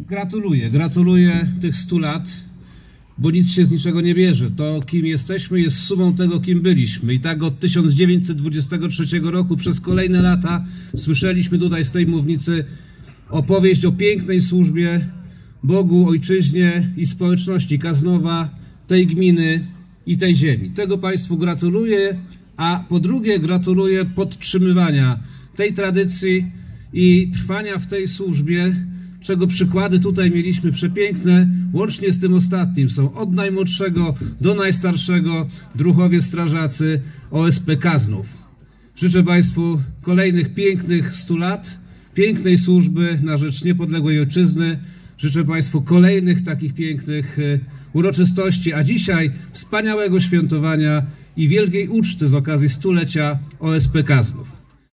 Gratuluję tych 100 lat, bo nic się z niczego nie bierze. To, kim jesteśmy, jest sumą tego, kim byliśmy. I tak od 1923 roku przez kolejne lata słyszeliśmy tutaj z tej mównicy opowieść o pięknej służbie Bogu, ojczyźnie i społeczności Kaznowa, tej gminy i tej ziemi. Tego Państwu gratuluję, a po drugie gratuluję podtrzymywania tej tradycji i trwania w tej służbie, czego przykłady tutaj mieliśmy przepiękne, łącznie z tym ostatnim. Są od najmłodszego do najstarszego druhowie strażacy OSP Kaznów. Życzę Państwu kolejnych pięknych 100 lat, pięknej służby na rzecz niepodległej ojczyzny. Życzę Państwu kolejnych takich pięknych uroczystości, a dzisiaj wspaniałego świętowania i wielkiej uczty z okazji 100-lecia OSP Kaznów.